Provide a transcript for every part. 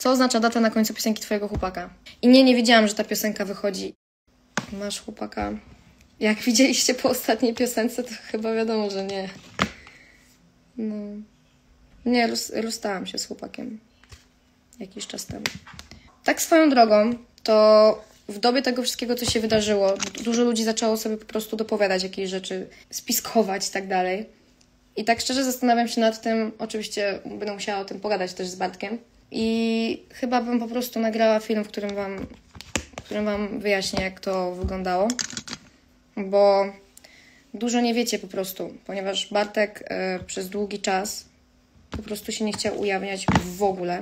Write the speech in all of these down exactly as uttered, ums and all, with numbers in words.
Co oznacza data na końcu piosenki twojego chłopaka? I nie, nie wiedziałam, że ta piosenka wychodzi. Masz chłopaka? Jak widzieliście po ostatniej piosence, to chyba wiadomo, że nie. No. Nie, roz, rozstałam się z chłopakiem. Jakiś czas temu. Tak swoją drogą, to w dobie tego wszystkiego, co się wydarzyło, dużo ludzi zaczęło sobie po prostu dopowiadać jakieś rzeczy, spiskować i tak dalej. I tak szczerze zastanawiam się nad tym, oczywiście będę musiała o tym pogadać też z Bartkiem. I chyba bym po prostu nagrała film, w którym wam, w którym wam wyjaśnię, jak to wyglądało. Bo dużo nie wiecie po prostu, ponieważ Bartek e, przez długi czas po prostu się nie chciał ujawniać w ogóle.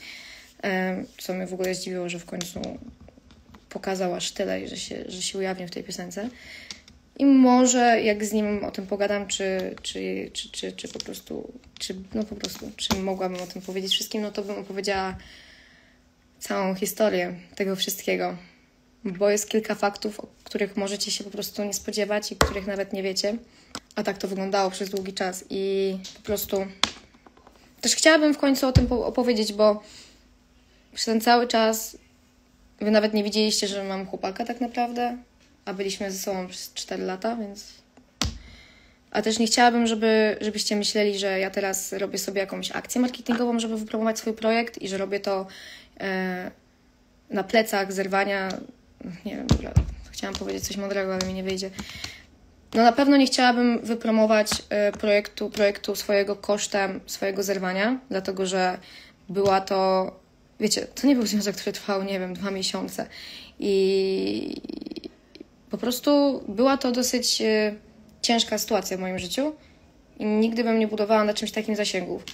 E, co mnie w ogóle zdziwiło, że w końcu pokazał aż tyle, że się, że się ujawnił w tej piosence. I może jak z nim o tym pogadam, czy, czy, czy, czy, czy po prostu, czy, no po prostu, czy mogłabym o tym powiedzieć wszystkim, no to bym opowiedziała całą historię tego wszystkiego. Bo jest kilka faktów, o których możecie się po prostu nie spodziewać i których nawet nie wiecie. A tak to wyglądało przez długi czas i po prostu też chciałabym w końcu o tym opowiedzieć, bo przez ten cały czas wy nawet nie widzieliście, że mam chłopaka tak naprawdę, a byliśmy ze sobą przez cztery lata, więc... A też nie chciałabym, żeby, żebyście myśleli, że ja teraz robię sobie jakąś akcję marketingową, żeby wypromować swój projekt i że robię to e, na plecach zerwania. Nie wiem, dobra, chciałam powiedzieć coś mądrego, ale mi nie wyjdzie. No na pewno nie chciałabym wypromować e, projektu, projektu swojego kosztem swojego zerwania, dlatego że była to... Wiecie, to nie był związek, który trwał, nie wiem, dwa miesiące. I po prostu była to dosyć e, ciężka sytuacja w moim życiu. I nigdy bym nie budowała na czymś takim zasięgów.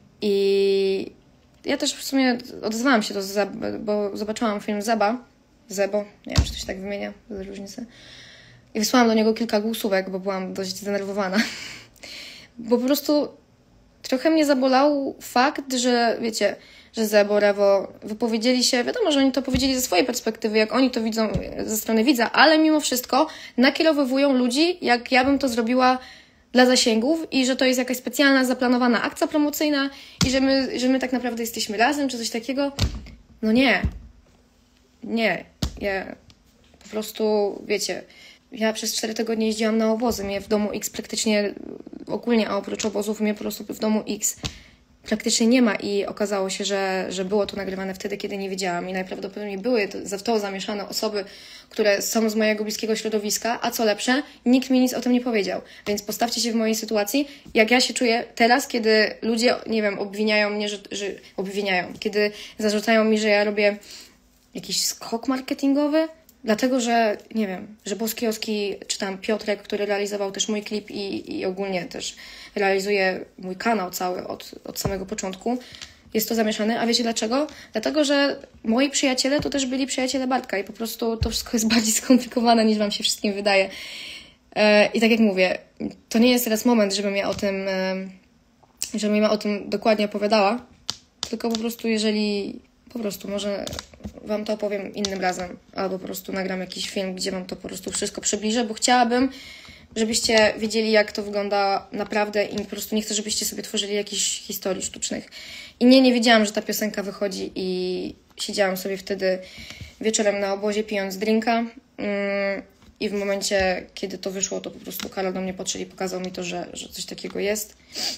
I ja też w sumie odezwałam się do Zeb, bo zobaczyłam film Zeba. Zebo, nie wiem, czy to się tak wymienia, bez różnicy. I wysłałam do niego kilka głosówek, bo byłam dość zdenerwowana. Bo po prostu trochę mnie zabolał fakt, że wiecie, że Zebo, Rewo wypowiedzieli się, wiadomo, że oni to powiedzieli ze swojej perspektywy, jak oni to widzą ze strony widza, ale mimo wszystko nakierowywują ludzi, jak ja bym to zrobiła dla zasięgów i że to jest jakaś specjalna, zaplanowana akcja promocyjna i że my, że my tak naprawdę jesteśmy razem, czy coś takiego. No nie. Nie. Ja po prostu, wiecie, ja przez cztery tygodnie jeździłam na obozy. Mnie w domu X praktycznie, ogólnie, a oprócz obozów, mnie po prostu w domu X praktycznie nie ma i okazało się, że, że było to nagrywane wtedy, kiedy nie wiedziałam i najprawdopodobniej były to, w to zamieszane osoby, które są z mojego bliskiego środowiska, a co lepsze, nikt mi nic o tym nie powiedział. Więc postawcie się w mojej sytuacji, jak ja się czuję teraz, kiedy ludzie, nie wiem, obwiniają mnie, że, że obwiniają, kiedy zarzucają mi, że ja robię jakiś skok marketingowy, dlatego, że, nie wiem, że Boskioski, czy tam Piotrek, który realizował też mój klip i, i ogólnie też realizuje mój kanał cały od, od samego początku, jest to zamieszane. A wiecie dlaczego? Dlatego, że moi przyjaciele to też byli przyjaciele Bartka i po prostu to wszystko jest bardziej skomplikowane, niż wam się wszystkim wydaje. E, I tak jak mówię, to nie jest teraz moment, żebym ja o tym, e, żebym ja o tym dokładnie opowiadała, tylko po prostu jeżeli... Po prostu może wam to opowiem innym razem, albo po prostu nagram jakiś film, gdzie wam to po prostu wszystko przybliżę, bo chciałabym, żebyście wiedzieli, jak to wygląda naprawdę i po prostu nie chcę, żebyście sobie tworzyli jakichś historii sztucznych. I nie, nie wiedziałam, że ta piosenka wychodzi i siedziałam sobie wtedy wieczorem na obozie, pijąc drinka i w momencie, kiedy to wyszło, to po prostu Karol do mnie podszedł i pokazał mi to, że, że coś takiego jest,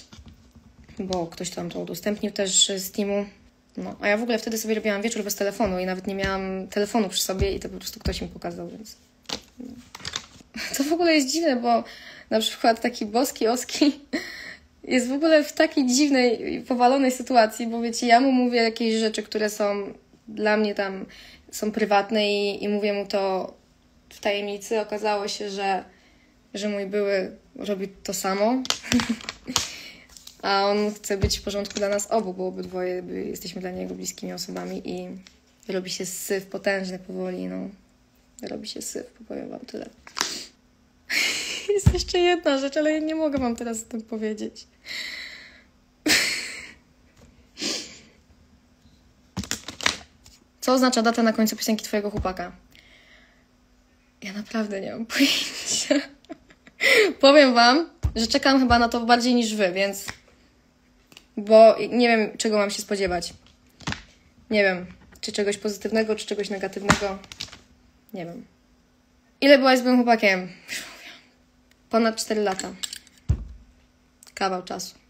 bo ktoś tam to udostępnił też z teamu. No, a ja w ogóle wtedy sobie robiłam wieczór bez telefonu i nawet nie miałam telefonu przy sobie i to po prostu ktoś mi pokazał, więc... No. To w ogóle jest dziwne, bo na przykład taki Boski Oski jest w ogóle w takiej dziwnej i powalonej sytuacji, bo wiecie, ja mu mówię jakieś rzeczy, które są dla mnie tam, są prywatne i, i mówię mu to w tajemnicy. Okazało się, że, że mój były robi to samo. A on chce być w porządku dla nas obu, bo obydwoje jesteśmy dla niego bliskimi osobami i robi się syf potężny powoli, no. Robi się syf, powiem wam tyle. Jest jeszcze jedna rzecz, ale ja nie mogę wam teraz o tym powiedzieć. Co oznacza data na końcu piosenki twojego chłopaka? Ja naprawdę nie mam pojęcia. Powiem wam, że czekam chyba na to bardziej niż wy, więc... Bo nie wiem, czego mam się spodziewać. Nie wiem, czy czegoś pozytywnego, czy czegoś negatywnego. Nie wiem. Ile byłaś z byłym chłopakiem? Ponad cztery lata. Kawał czasu.